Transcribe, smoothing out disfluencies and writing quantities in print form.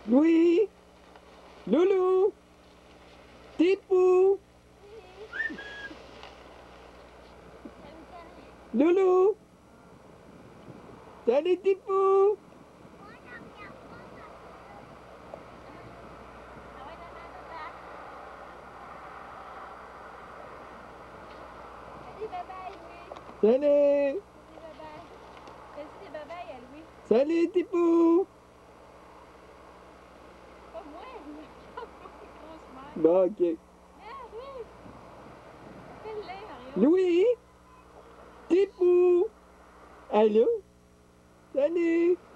Louis, Loulou, Tipou, Loulou, salut Tipou. Dis bye bye, Louis. Salut, Dis bye bye. Dis bye bye à Louis. salut Tipou. Pas moi, il a grosse mère. Bon, ok. Ah oui. Fais-le, Mario. Louis, Tipou. Allô, salut.